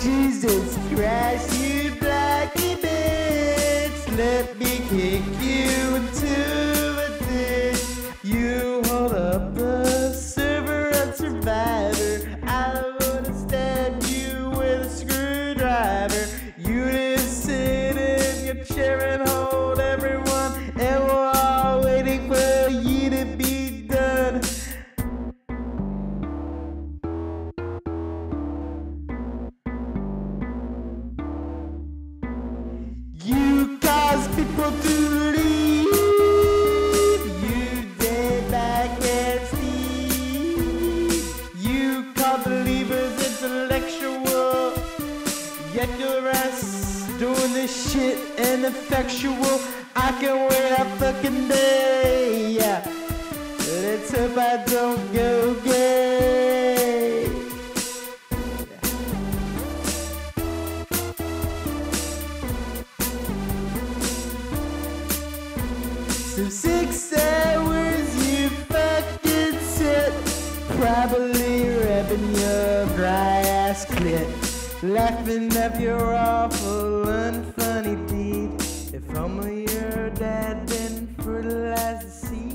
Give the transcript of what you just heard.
Jesus Christ, you Blocky bitch, let me kick you into a ditch. You hold up the server of Survivor, I wanna stab you with a screwdriver. You just sit in your chair and hold everyone, and we're all waiting for you to be done. You cause people to leave. You day back and Steve. You call believers intellectual, yet your ass doing this shit ineffectual. I can wait a fucking day, yeah. Let's hope I don't go gay. So 6 hours you fucking sit, probably rubbing your dry ass clit, laughing at your awful unfunny deed. If only your dad didn't fertilize the seed.